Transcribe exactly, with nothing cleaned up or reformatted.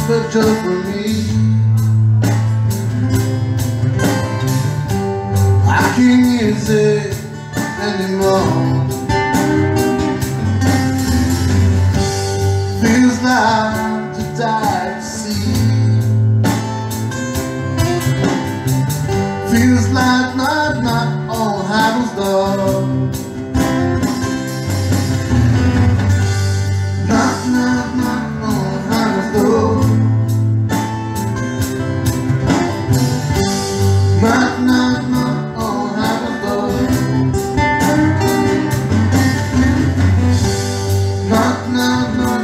but just for me. I can't use it anymore. Feels like to die at sea. Feels like knock knock on heaven's door. Knock knock knock on heaven's door. Knock knock knock on heaven's door. Knock knock knock.